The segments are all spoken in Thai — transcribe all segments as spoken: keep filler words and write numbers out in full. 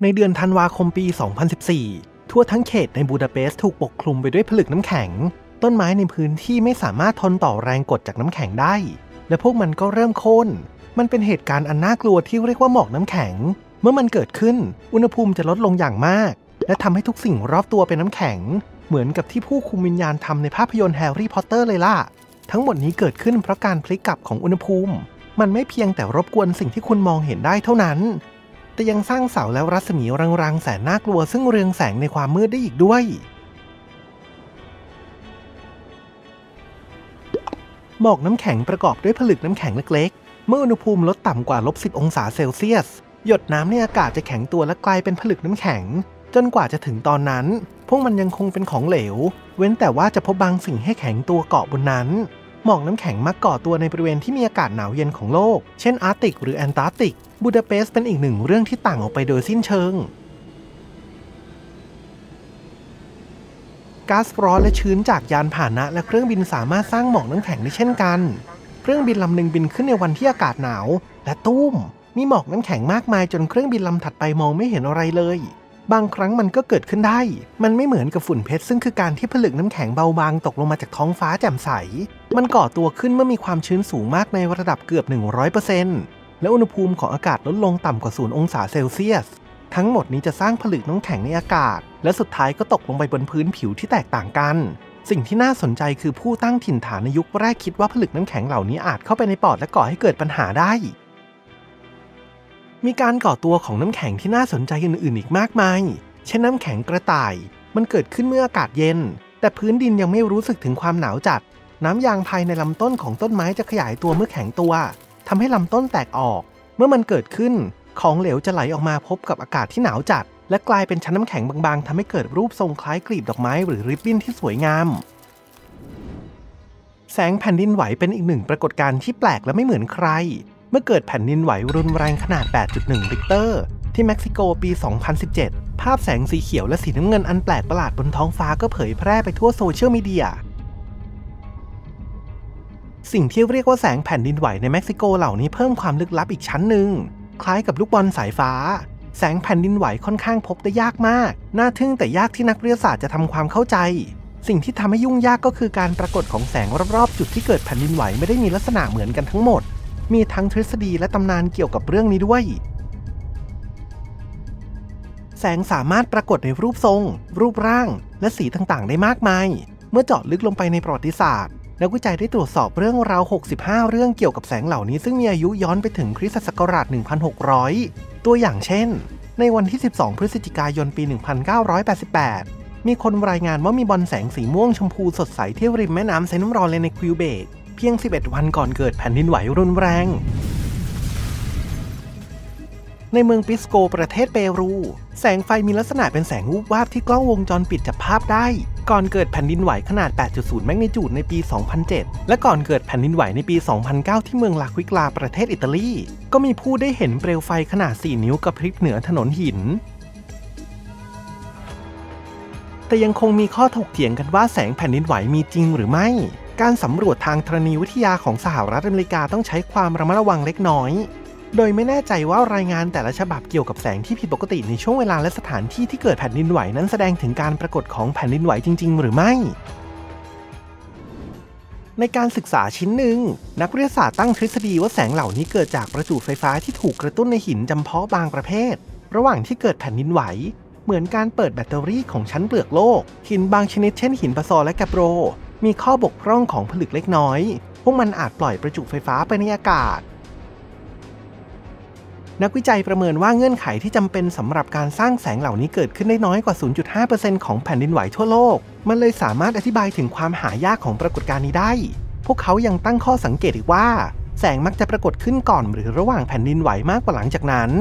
ในเดือนธันวาคมปี สองพันสิบสี่ ทั่วทั้งเขตในบูดาเปสต์ถูกปกคลุมไปด้วยผลึกน้ำแข็งต้นไม้ในพื้นที่ไม่สามารถทนต่อแรงกดจากน้ำแข็งได้และพวกมันก็เริ่มโค่นมันเป็นเหตุการณ์อันน่ากลัวที่เรียกว่าหมอกน้ำแข็งเมื่อมันเกิดขึ้นอุณหภูมิจะลดลงอย่างมากและทำให้ทุกสิ่งรอบตัวเป็นน้ำแข็งเหมือนกับที่ผู้คุมวิญญาณทำในภาพยนตร์แฮร์รี่พอตเตอร์เลยล่ะทั้งหมดนี้เกิดขึ้นเพราะการพลิกกลับของอุณหภูมิมันไม่เพียงแต่รบกวนสิ่งที่คุณมองเห็นได้เท่านั้นแต่ยังสร้างเสาและรัศมีรางๆแสนน่ากลัวซึ่งเรืองแสงในความมืดได้อีกด้วยหมอกน้ำแข็งประกอบด้วยผลึกน้ำแข็งเล็กๆเมื่ออุณหภูมิลดต่ำกว่าลบสิบองศาเซลเซียสหยดน้ำในอากาศจะแข็งตัวและกลายเป็นผลึกน้ำแข็งจนกว่าจะถึงตอนนั้นพวกมันยังคงเป็นของเหลวเว้นแต่ว่าจะพบบางสิ่งให้แข็งตัวเกาะบนนั้นหมอกน้ำแข็งมักก่อตัวในบริเวณที่มีอากาศหนาวเย็นของโลกเช่นอาร์กติกหรือแอนตาร์กติกบูดาเปสต์เป็นอีกหนึ่งเรื่องที่ต่างออกไปโดยสิ้นเชิงก๊าซร้อนและชื้นจากยานพาหนะและเครื่องบินสามารถสร้างหมอกน้ำแข็งได้เช่นกันเครื่องบินลำหนึ่งบินขึ้นในวันที่อากาศหนาวและตุ้มมีหมอกน้ำแข็งมากมายจนเครื่องบินลำถัดไปมองไม่เห็นอะไรเลยบางครั้งมันก็เกิดขึ้นได้มันไม่เหมือนกับฝุ่นเพชรซึ่งคือการที่ผลึกน้ำแข็งเบาบางตกลงมาจากท้องฟ้าแจ่มใสมันก่อตัวขึ้นเมื่อมีความชื้นสูงมากในระดับเกือบ หนึ่งร้อยเปอร์เซ็นต์ และอุณหภูมิของอากาศลดลงต่ำกว่าศูนย์องศาเซลเซียสทั้งหมดนี้จะสร้างผลึกน้ำแข็งในอากาศและสุดท้ายก็ตกลงไปบนพื้นผิวที่แตกต่างกันสิ่งที่น่าสนใจคือผู้ตั้งถิ่นฐานในยุคแรกคิดว่าผลึกน้ำแข็งเหล่านี้อาจเข้าไปในปอดและก่อให้เกิดปัญหาได้มีการก่อตัวของน้ำแข็งที่น่าสนใจอื่นๆอีกมากมายเช่นน้ำแข็งกระต่ายมันเกิดขึ้นเมื่ออากาศเย็นแต่พื้นดินยังไม่รู้สึกถึงความหนาวจัดน้ำยางภายในลำต้นของต้นไม้จะขยายตัวเมื่อแข็งตัวทำให้ลำต้นแตกออกเมื่อมันเกิดขึ้นของเหลวจะไหลออกมาพบกับอากาศที่หนาวจัดและกลายเป็นชั้นน้ำแข็งบางๆทำให้เกิดรูปทรงคล้ายกลีบดอกไม้หรือริบบิ้นที่สวยงามแสงแผ่นดินไหวเป็นอีกหนึ่งปรากฏการณ์ที่แปลกและไม่เหมือนใครเมื่อเกิดแผ่นดินไหวรุนแรงขนาด แปดจุดหนึ่ง ริกเตอร์ที่เม็กซิโกปี สองพันสิบเจ็ด ภาพแสงสีเขียวและสีน้ำเงินอันแปลกประหลาดบนท้องฟ้าก็เผยแพร่ไปทั่วโซเชียลมีเดียสิ่งที่เรียกว่าแสงแผ่นดินไหวในเม็กซิโกเหล่านี้เพิ่มความลึกลับอีกชั้นหนึ่งคล้ายกับลูกบอลสายฟ้าแสงแผ่นดินไหวค่อนข้างพบได้ยากมากน่าทึ่งแต่ยากที่นักวิทยาศาสตร์จะทำความเข้าใจสิ่งที่ทำให้ยุ่งยากก็คือการปรากฏของแสงรอบๆจุดที่เกิดแผ่นดินไหวไม่ได้มีลักษณะเหมือนกันทั้งหมดมีทั้งทฤษฎีและตำนานเกี่ยวกับเรื่องนี้ด้วยแสงสามารถปรากฏในรูปทรงรูปร่างและสีต่างๆได้มากมายเมื่อเจาะลึกลงไปในประวัติศาสตร์นักวิจัยได้ตรวจสอบเรื่องราวหกสิบห้าเรื่องเกี่ยวกับแสงเหล่านี้ซึ่งมีอายุย้อนไปถึงคริสตศักราช หนึ่งพันหกร้อย ตัวอย่างเช่นในวันที่สิบสองพฤศจิกายนปี หนึ่งพันเก้าร้อยแปดสิบแปด มีคนรายงานว่ามีบอลแสงสีม่วงชมพูสดใสที่ริมแม่น้ำไซน้ำร้อนในคิวเบกเพียงสิบเอ็ดวันก่อนเกิดแผ่นดินไหวรุนแรงในเมืองปิสโกประเทศเปรูแสงไฟมีลักษณะเป็นแสงวูบวาบที่กล้องวงจรปิดจับภาพได้ก่อนเกิดแผ่นดินไหวขนาด แปดจุดศูนย์ แมกนิจูดในปี สองพันเจ็ด และก่อนเกิดแผ่นดินไหวในปี สองพันเก้า ที่เมืองลาควิกลาประเทศอิตาลีก็มีผู้ได้เห็นเปลวไฟขนาดสี่นิ้วกระพริบเหนือถนนหินแต่ยังคงมีข้อถกเถียงกันว่าแสงแผ่นดินไหวมีจริงหรือไม่การสำรวจทางธรณีวิทยาของสหรัฐอเมริกาต้องใช้ความระมัดระวังเล็กน้อยโดยไม่แน่ใจว่ารายงานแต่ละฉบับเกี่ยวกับแสงที่ผิดปกติในช่วงเวลาและสถานที่ที่เกิดแผ่นดินไหวนั้นแสดงถึงการปรากฏของแผ่นดินไหวจริงๆหรือไม่ในการศึกษาชิ้นหนึ่งนักวิทยาศาสตร์ตั้งทฤษฎีว่าแสงเหล่านี้เกิดจากประจุไฟฟ้าที่ถูกกระตุ้นในหินจำเพาะบางประเภทระหว่างที่เกิดแผ่นดินไหวเหมือนการเปิดแบตเตอรี่ของชั้นเปลือกโลกหินบางชนิดเช่นหินปะซอและแกปโรมีข้อบกพร่องของผลึกเล็กน้อยพวกมันอาจปล่อยประจุไฟฟ้าไปในอากาศนักวิจัยประเมินว่าเงื่อนไขที่จำเป็นสำหรับการสร้างแสงเหล่านี้เกิดขึ้นได้น้อยกว่า ศูนย์จุดห้าเปอร์เซ็นต์ ของแผ่นดินไหวทั่วโลกมันเลยสามารถอธิบายถึงความหายากของปรากฏการณ์นี้ได้พวกเขายังตั้งข้อสังเกตอีกว่าแสงมักจะปรากฏขึ้นก่อนหรือระหว่างแผ่นดินไหวมากกว่าหลังจากนั้น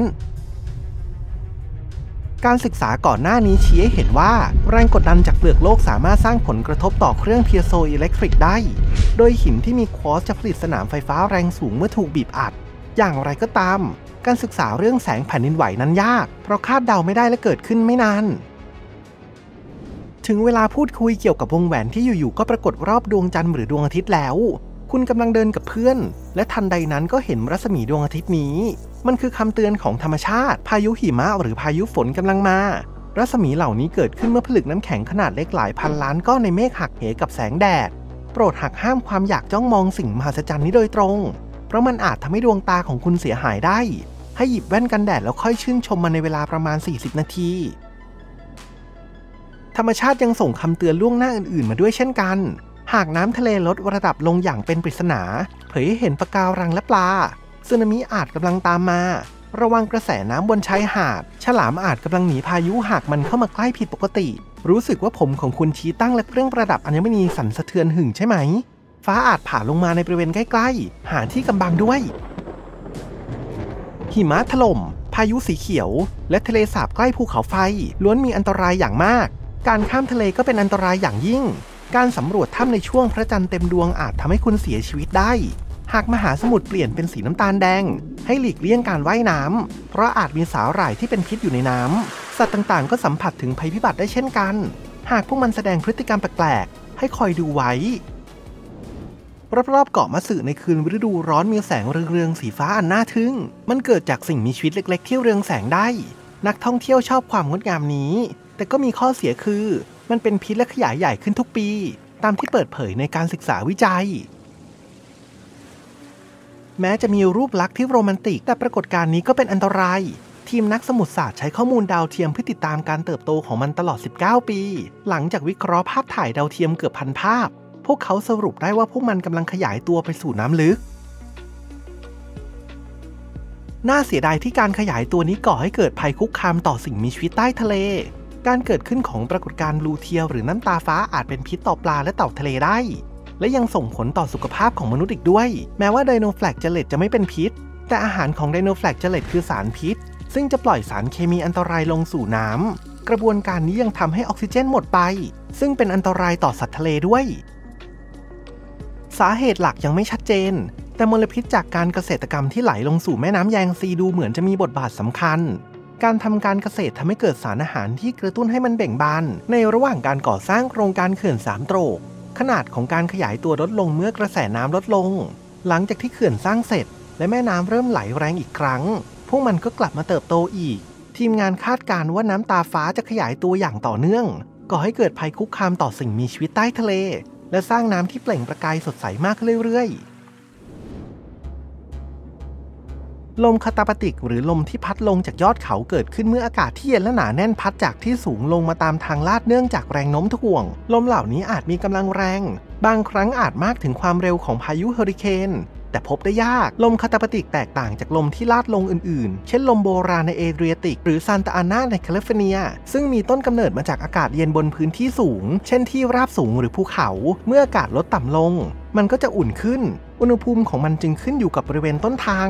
การศึกษาก่อนหน้านี้ชี้ให้เห็นว่าแรงกดดันจากเปลือกโลกสามารถสร้างผลกระทบต่อเครื่องพีโซอิเล็กทริกได้โดยหินที่มีควอร์ตจะผลิตสนามไฟฟ้าแรงสูงเมื่อถูกบีบอัดอย่างไรก็ตามการศึกษาเรื่องแสงแผ่นดินไหวนั้นยากเพราะคาดเดาไม่ได้และเกิดขึ้นไม่นานถึงเวลาพูดคุยเกี่ยวกับวงแหวนที่อยู่ๆก็ปรากฏรอบดวงจันทร์หรือดวงอาทิตย์แล้วคุณกำลังเดินกับเพื่อนและทันใดนั้นก็เห็นรัศมีดวงอาทิตย์นี้มันคือคำเตือนของธรรมชาติพายุหิมะหรือพายุฝนกำลังมารัศมีเหล่านี้เกิดขึ้นเมื่อผลึกน้ำแข็งขนาดเล็กหลายพันล้านก้อนในเมฆหักเหกับแสงแดดโปรดหักห้ามความอยากจ้องมองสิ่งมหัศจรรย์นี้โดยตรงเพราะมันอาจทำให้ดวงตาของคุณเสียหายได้ให้หยิบแว่นกันแดดแล้วค่อยชื่นชมมันในเวลาประมาณสี่สิบนาทีธรรมชาติยังส่งคำเตือนล่วงหน้าอื่นๆมาด้วยเช่นกันหากน้ำทะเลลดระดับลงอย่างเป็นปริศนาเผยให้เห็นปะการังและปลาสึนามิอาจกำลังตามมาระวังกระแสน้ำบนชายหาดฉลามอาจกำลังหนีพายุหากมันเข้ามาใกล้ผิดปกติรู้สึกว่าผมของคุณชี้ตั้งและเครื่องประดับอัญมณีสั่นสะเทือนหึ่งใช่ไหมฟ้าอาจผ่าลงมาในบริเวณใกล้ๆหาที่กำบังด้วยหิมะถล่มพายุสีเขียวและทะเลสาบใกล้ภูเขาไฟล้วนมีอันตรายอย่างมากการข้ามทะเลก็เป็นอันตรายอย่างยิ่งการสำรวจถ้ำในช่วงพระจันทร์เต็มดวงอาจทำให้คุณเสียชีวิตได้หากมหาสมุทรเปลี่ยนเป็นสีน้ำตาลแดงให้หลีกเลี่ยงการว่ายน้ำเพราะอาจมีสาหร่ายที่เป็นพิษอยู่ในน้ำสัตว์ต่างๆก็สัมผัสถึงภัยพิบัติได้เช่นกันหากพวกมันแสดงพฤติกรรมแปลกๆให้คอยดูไว้รอบๆเกาะมัตสึในคืนฤดูร้อนมีแสงเรืองๆสีฟ้าอันน่าทึ่งมันเกิดจากสิ่งมีชีวิตเล็กๆที่เรืองแสงได้นักท่องเที่ยวชอบความงดงามนี้แต่ก็มีข้อเสียคือมันเป็นพิษและขยายใหญ่ขึ้นทุกปีตามที่เปิดเผยในการศึกษาวิจัยแม้จะมีรูปลักษณ์ที่โรแมนติกแต่ปรากฏการณ์นี้ก็เป็นอันตรายทีมนักสมุทรศาสตร์ใช้ข้อมูลดาวเทียมเพื่อติดตามการเติบโตของมันตลอดสิบเก้าปีหลังจากวิเคราะห์ภาพถ่ายดาวเทียมเกือบพันภาพพวกเขาสรุปได้ว่าพวกมันกำลังขยายตัวไปสู่น้ำลึกน่าเสียดายที่การขยายตัวนี้ก่อให้เกิดภัยคุกคามต่อสิ่งมีชีวิตใต้ทะเลการเกิดขึ้นของปรากฏการณ์บลูเทียลหรือน้ำตาฟ้าอาจเป็นพิษต่อปลาและเต่าทะเลได้และยังส่งผลต่อสุขภาพของมนุษย์อีกด้วยแม้ว่าไดโนแฟลกเจเลตจะไม่เป็นพิษแต่อาหารของไดโนแฟลกเจเลตคือสารพิษซึ่งจะปล่อยสารเคมีอันตรายลงสู่น้ำกระบวนการนี้ยังทำให้ออกซิเจนหมดไปซึ่งเป็นอันตรายต่อสัตว์ทะเลด้วยสาเหตุหลักยังไม่ชัดเจนแต่มลพิษจากการเกษตรกรรมที่ไหลลงสู่แม่น้ำแยงซีดูเหมือนจะมีบทบาทสำคัญการทำการเกษตรทำให้เกิดสารอาหารที่กระตุ้นให้มันเบ่งบานในระหว่างการก่อสร้างโครงการเขื่อนสามโตรกขนาดของการขยายตัวลดลงเมื่อกระแสน้ำลดลงหลังจากที่เขื่อนสร้างเสร็จและแม่น้ำเริ่มไหลแรงอีกครั้งพวกมันก็กลับมาเติบโตอีกทีมงานคาดการณ์ว่าน้ำตาฟ้าจะขยายตัวอย่างต่อเนื่องก่อให้เกิดภัยคุกคามต่อสิ่งมีชีวิตใต้ทะเลและสร้างน้ำที่เปล่งประกายสดใสมากขึ้นเรื่อยๆลมคาตาปาติกหรือลมที่พัดลงจากยอดเขาเกิดขึ้นเมื่ออากาศที่เย็นและหนาแน่นพัดจากที่สูงลงมาตามทางลาดเนื่องจากแรงโน้มถ่วงลมเหล่านี้อาจมีกำลังแรงบางครั้งอาจมากถึงความเร็วของพายุเฮอริเคนแต่พบได้ยากลมคาตาปาติกแตกต่างจากลมที่ลาดลงอื่นๆเช่นลมโบราณในเอเดรียติกหรือซานตาอานาในแคลิฟอร์เนียซึ่งมีต้นกำเนิดมาจากอากาศเย็นบนพื้นที่สูงเช่นที่ราบสูงหรือภูเขาเมื่ออากาศลดต่ำลงมันก็จะอุ่นขึ้นอุณหภูมิของมันจึงขึ้นอยู่กับบริเวณต้นทาง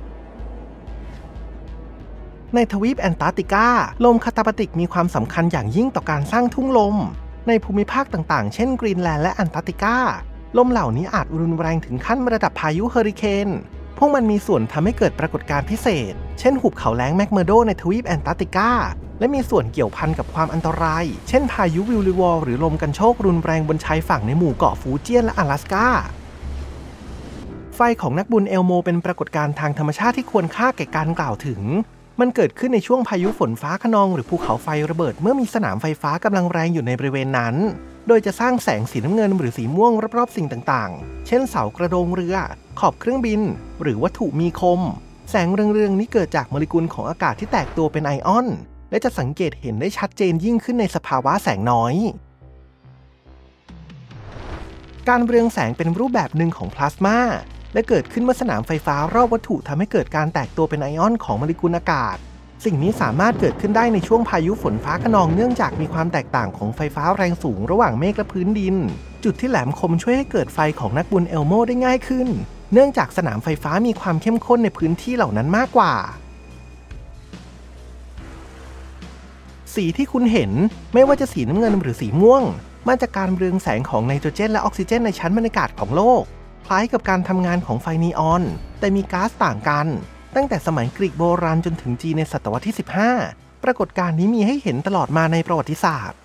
ในทวีปแอนตาร์กติกาลมคาตาปาติกมีความสำคัญอย่างยิ่งต่อการสร้างทุ่งลมในภูมิภาคต่างๆเช่นกรีนแลนด์และแอนตาร์กติกาลมเหล่านี้อาจรุนแรงถึงขั้นระดับพายุเฮอริเคนพวกมันมีส่วนทำให้เกิดปรากฏการณ์พิเศษเช่นหุบเขาแล้งแมคเมอร์โดในทวีปแอนตาร์กติกาและมีส่วนเกี่ยวพันกับความอันตรายเช่นพายุวิลลิวอลหรือลมกันโชกรุนแรงบนชายฝั่งในหมู่เกาะฟูเจียนและ阿拉斯กาไฟของนักบุญเอลโมเป็นปรากฏการณ์ทางธรรมชาติที่ควรค่าแก่การกล่าวถึงมันเกิดขึ้นในช่วงพายุฝนฟ้าคะนองหรือภูเขาไฟระเบิดเมื่อมีสนามไฟฟ้ากำลังแรงอยู่ในบริเวณนั้นโดยจะสร้างแสงสีน้ำเงินหรือสีม่วงรอบๆสิ่งต่างๆเช่นเสากระโดงเรือขอบเครื่องบินหรือวัตถุมีคมแสงเรืองๆนี้เกิดจากโมเลกุลของอากาศที่แตกตัวเป็นไอออนและจะสังเกตเห็นได้ชัดเจนยิ่งขึ้นในสภาวะแสงน้อยการเรืองแสงเป็นรูปแบบหนึ่งของพลาสมาและเกิดขึ้นเมื่อสนามไฟฟ้ารอบวัตถุทำให้เกิดการแตกตัวเป็นไอออนของโมเลกุลอากาศสิ่งนี้สามารถเกิดขึ้นได้ในช่วงพายุฝนฟ้าคะนองเนื่องจากมีความแตกต่างของไฟฟ้าแรงสูงระหว่างเมฆและพื้นดินจุดที่แหลมคมช่วยให้เกิดไฟของนักบุญเอลโมได้ง่ายขึ้นเนื่องจากสนามไฟฟ้ามีความเข้มข้นในพื้นที่เหล่านั้นมากกว่าสีที่คุณเห็นไม่ว่าจะสีน้ำเงินหรือสีม่วงมาจากการเรืองแสงของไนโตรเจนและออกซิเจนในชั้นบรรยากาศของโลกคล้ายกับการทำงานของไฟนีออนแต่มีก๊าซต่างกันตั้งแต่สมัยกรีกโบราณจนถึงจีนในศตวรรษที่สิบห้าปรากฏการณ์นี้มีให้เห็นตลอดมาในประวัติศาสตร์